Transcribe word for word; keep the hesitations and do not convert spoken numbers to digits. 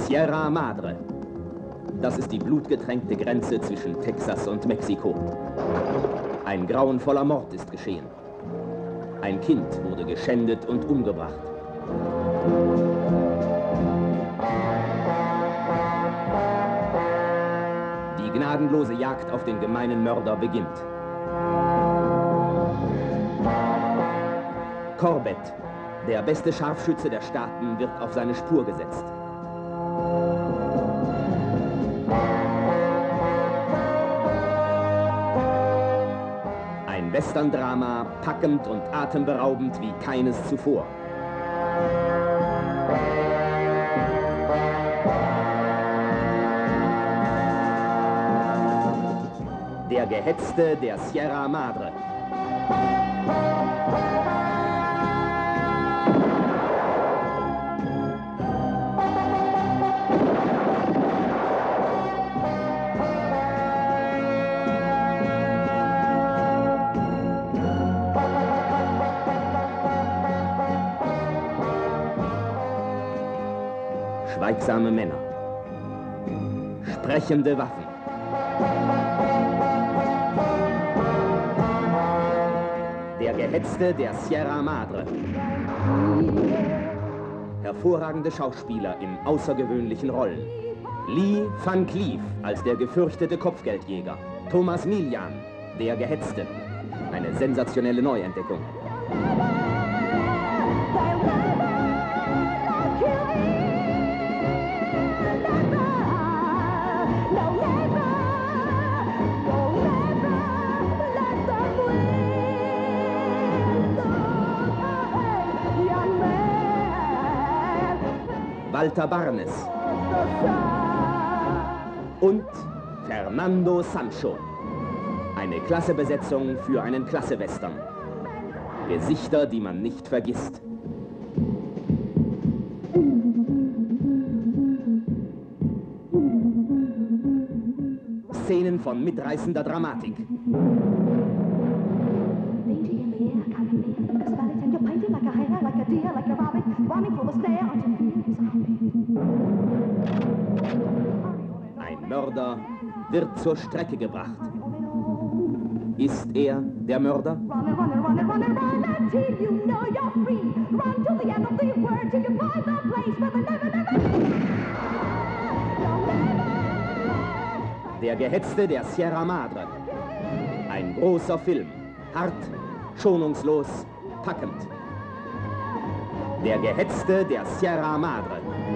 Sierra Madre. Das ist die blutgetränkte Grenze zwischen Texas und Mexiko. Ein grauenvoller Mord ist geschehen. Ein Kind wurde geschändet und umgebracht. Die gnadenlose Jagd auf den gemeinen Mörder beginnt. Corbett, der beste Scharfschütze der Staaten, wird auf seine Spur gesetzt. Ein Western-Drama, packend und atemberaubend wie keines zuvor. Der Gehetzte der Sierra Madre. Schweigsame Männer. Sprechende Waffen. Der Gehetzte der Sierra Madre. Hervorragende Schauspieler in außergewöhnlichen Rollen. Lee Van Cleef als der gefürchtete Kopfgeldjäger. Thomas Milian, der Gehetzte. Eine sensationelle Neuentdeckung. Walter Barnes und Fernando Sancho. Eine Klassebesetzung für einen Klasse-Western. Gesichter, die man nicht vergisst. Szenen von mitreißender Dramatik. Ein Mörder wird zur Strecke gebracht. Ist er der Mörder? Der Gehetzte der Sierra Madre. Ein großer Film. Hart, schonungslos, packend. Der Gehetzte der Sierra Madre.